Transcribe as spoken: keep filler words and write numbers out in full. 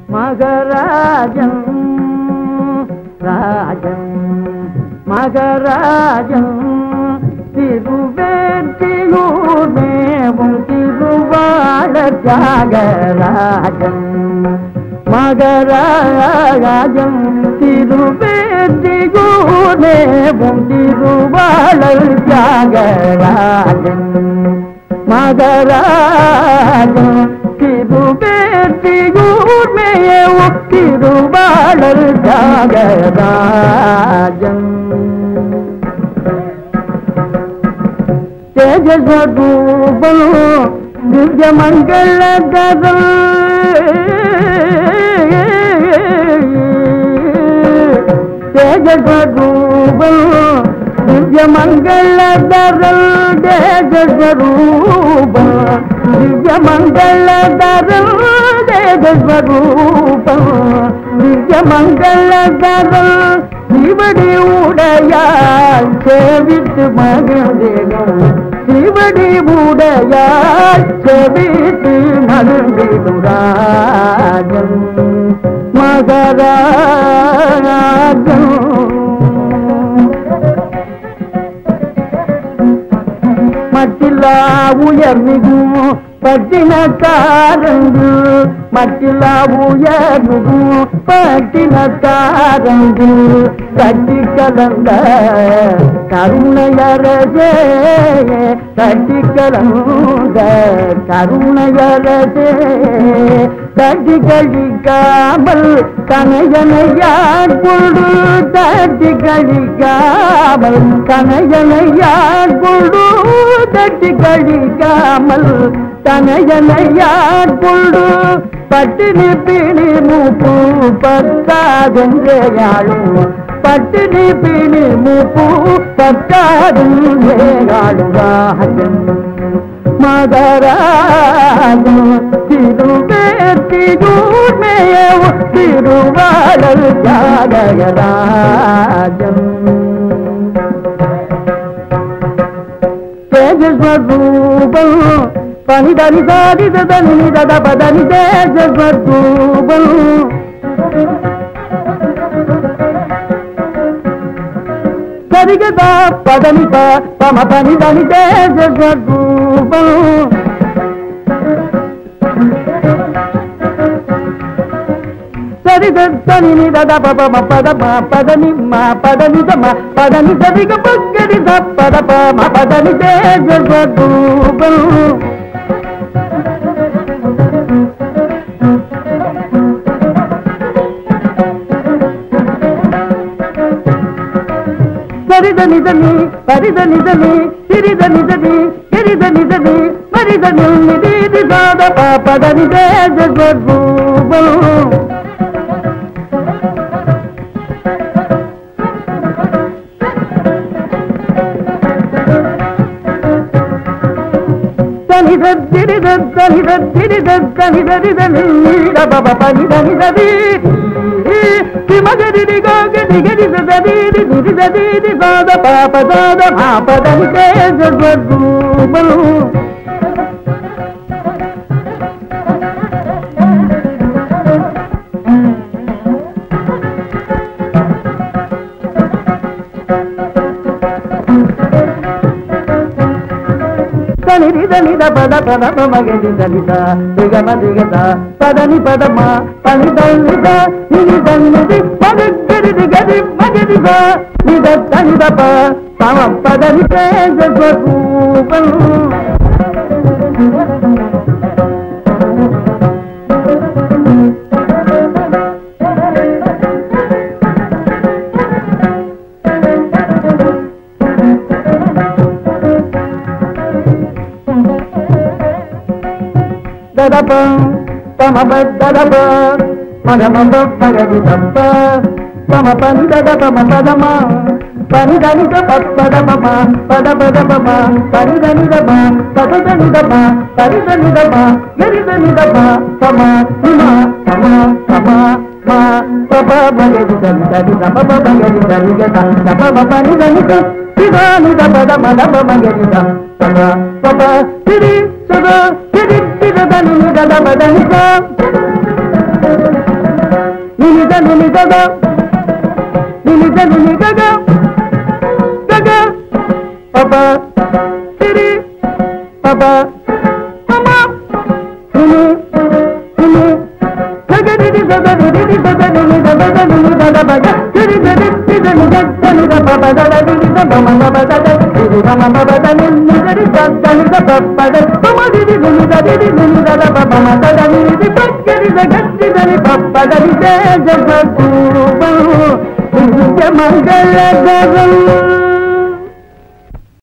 மகராஜன் ராஜன் மகராஜன் திருவேற்றியூர் மேவும் திருவாளர் தியாகராஜன் மகராஜன் திருவேற்றியூர் மேவும் திருவாளர் தியாகராஜன் மகராஜன் திருவேற்றியூர் மேவும் திருவாளர் தியாகராஜன் தேஜஸ்வரூபம் திவ்யமங்களதரம் தேஜஸ்வரூபம் திவ்யமங்களதரம் தேஜஸ்வரூபம் திவ்யமங்களதரம் தேஜஸ்வரூபம் திவ்யமங்களதரம் சிவடி உடையால் சேவித்து மகிழ்ந்தேனும் சிவடி உடையால் சேவித்து மகிழ்ந்தேனும் ராஜன் மகராஜன் மட்டில்லா உயர் மிகும் பட்டினத்தாரங்கு மட்டில்லா உயர் மிகும் பட்டினத்தாரங்கு கட்டி கலந்த கருணையரசே கட்டி கலந்த கருணையரசே தட்டி கழிக்காமல் கனையனையாட்கொண்டு தட்டி கழிக்காமல் கனையனையாட்கொண்டு தட்டி கழிக்காமல் கனையனையாட்கொண்டு பட்டினி பிணி மூப்பு பத்தாதென்றேயாளும் பட்டினி பிணி மூப்பு பத்தாதென்றேயாளும் ராஜன் மகராஜன் திருவேற்றியூர் மேவும் திருவாளர் தியாகராஜன் தேஜஸ்வரூபம் பனிதனி சாதிதனி தத பதனி தேஜஸ்வரூபம் சரிகதா பதனித பம பனிதனி தேஜஸ்வரூபம் சரிதனி தத பம பதம பதனி மா பதனி தம பதனி சரிக பக்கடி பத பம பதனி தேஜஸ்வரூபம் சரிதனிதனி பரிதனிதனி சிறிதனிதனி கிரிதனிதனி மரிதனி நிதி சாத பதனி தேஜஸ்வரூபம் నిద పద పద మగని దళిత దిగమ దిగత పదని పదమ పని దళిత నిది దళిత పదరి దిగది మగదిత నిద దళిత పమ పదని తేజస్వరూపం దదప పమ దదప మగమ పగది దప్ప పమ పని దదప పదమ పని దనిద పదమ పద పదమ పని దనిదమ పద దనిదమ పరి దనిదమ గరి దనిదమ పమ హిమ పమ పమ మా పప మగది దనిద పప మగది దనిద పప పని దనిద సిదాని దపద మదప మగది పప పప సిరి సదా సిరి సిదని దద మదనిద నిని గగ నిని గ నిని గగ గగ పప సిరి పప మమ నిని నిని గగ నిని గగ నిని గగ నిని గగ నిని గగ బగ సిరి గరి సిరి నిని గగ నిని పప గగ నిని గగ మమ గగ నిని మమ గగ నిని గరి గగ నిని పప గగ మమ నిని నిని గగ నిని గగ పప మమ గగ నిని పగ నిని గగ నిని పప గగ నిని జగ జగ మంగళ గగ